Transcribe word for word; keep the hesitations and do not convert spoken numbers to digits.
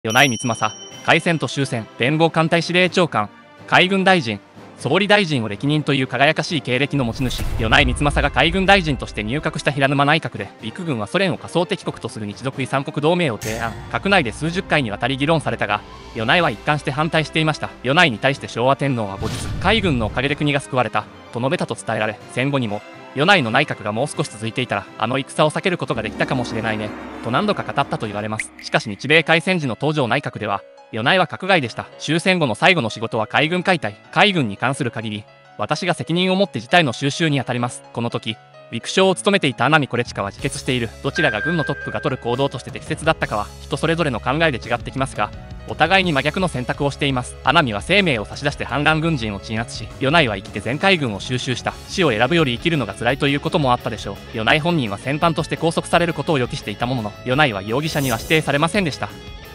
米内光政、開戦と終戦、連合艦隊司令長官、海軍大臣、総理大臣を歴任という輝かしい経歴の持ち主、米内光政が海軍大臣として入閣した平沼内閣で、陸軍はソ連を仮想敵国とする日独伊三国同盟を提案。閣内で数十回にわたり議論されたが、米内は一貫して反対していました。米内に対して昭和天皇は後日、海軍のおかげで国が救われた、と述べたと伝えられ、戦後にも、米内の内閣がもう少し続いていたら、あの戦を避けることができたかもしれないね、と何度か語ったと言われます。しかし日米開戦時の東条内閣では、米内は閣外でした。終戦後の最後の仕事は海軍解体。海軍に関する限り、私が責任を持って事態の収拾に当たります。この時、陸将を務めていた穴見惟親は自決している。どちらが軍のトップが取る行動として適切だったかは、人それぞれの考えで違ってきますが、お互いに真逆の選択をしています。穴見は生命を差し出して反乱軍人を鎮圧し、米内は生きて全海軍を収拾した。死を選ぶより生きるのが辛いということもあったでしょう。米内本人は戦犯として拘束されることを予期していたものの、米内は容疑者には指定されませんでした。